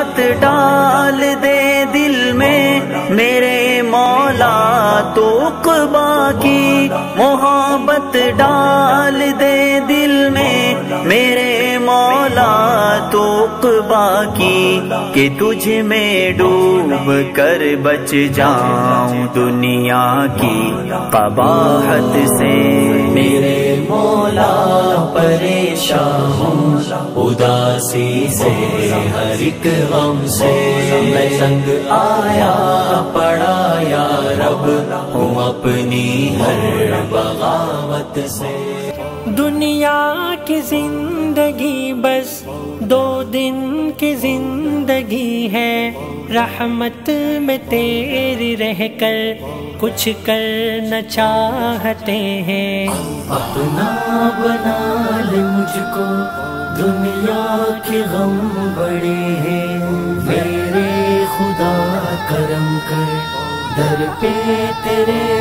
محبت ڈال دے دل میں میرے مولا تو عقبہ کی، محبت ڈال دے دل میں میرے مولا تو عقبہ کی، کہ تجھ میں ڈوب کر بچ جاؤں دنیا کی قباحت سے۔ میرے مولا پریشان ہوں اداسی سے، ہر ایک غم سے میں تنگ آیا پڑا یا رب ہوں اپنی ہر بغاوت سے۔ دنیا کی زندگی بس 2 دن کی زندگی ہے، رحمت میں تیری رہ کر کچھ کرنا چاہتے ہیں۔ اپنا بنا لے مجھ کو، دنیا کے غم بڑے ہیں، میرے خدا کرم کر در پہ تیرے